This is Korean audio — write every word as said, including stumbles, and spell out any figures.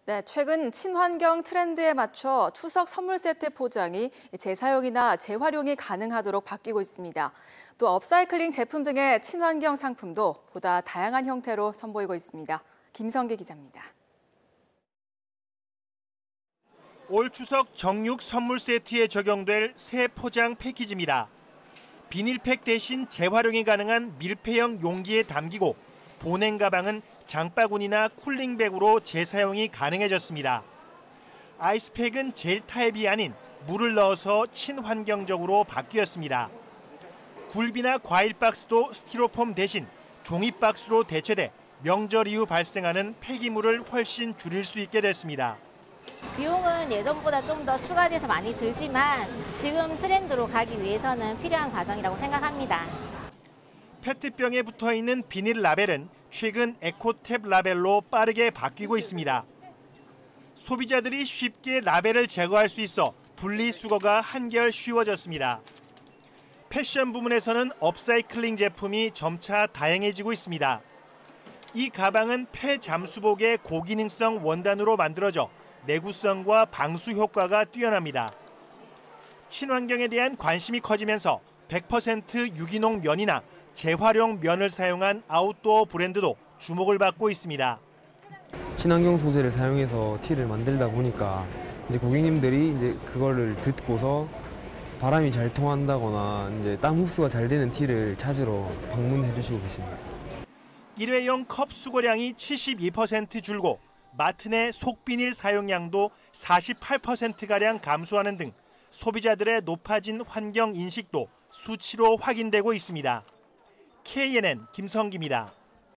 네, 최근 친환경 트렌드에 맞춰 추석 선물 세트 포장이 재사용이나 재활용이 가능하도록 바뀌고 있습니다. 또 업사이클링 제품 등의 친환경 상품도 보다 다양한 형태로 선보이고 있습니다. 김성기 기자입니다. 올 추석 정육 선물 세트에 적용될 새 포장 패키지입니다. 비닐팩 대신 재활용이 가능한 밀폐형 용기에 담기고 보냉 가방은 장바구니나 쿨링백으로 재사용이 가능해졌습니다. 아이스팩은 젤 타입이 아닌 물을 넣어서 친환경적으로 바뀌었습니다. 굴비나 과일 박스도 스티로폼 대신 종이 박스로 대체돼 명절 이후 발생하는 폐기물을 훨씬 줄일 수 있게 됐습니다. 비용은 예전보다 좀 더 추가돼서 많이 들지만 지금 트렌드로 가기 위해서는 필요한 과정이라고 생각합니다. 페트병에 붙어있는 비닐 라벨은 최근 에코탭 라벨로 빠르게 바뀌고 있습니다. 소비자들이 쉽게 라벨을 제거할 수 있어 분리수거가 한결 쉬워졌습니다. 패션 부문에서는 업사이클링 제품이 점차 다양해지고 있습니다. 이 가방은 폐잠수복의 고기능성 원단으로 만들어져 내구성과 방수 효과가 뛰어납니다. 친환경에 대한 관심이 커지면서 백 퍼센트 유기농 면이나 재활용 면을 사용한 아웃도어 브랜드도 주목을 받고 있습니다. 친환경 소재를 사용해서 티를 만들다 보니까 이제 고객님들이 이제 그거를 듣고서 바람이 잘 통한다거나 이제 땀 흡수가 잘 되는 티를 찾으러 방문해 주시고 계십니다. 일회용 컵 수거량이 칠십이 퍼센트 줄고 마트 내 속비닐 사용량도 사십팔 퍼센트가량 감소하는 등 소비자들의 높아진 환경 인식도 수치로 확인되고 있습니다. 케이엔엔 김성기입니다.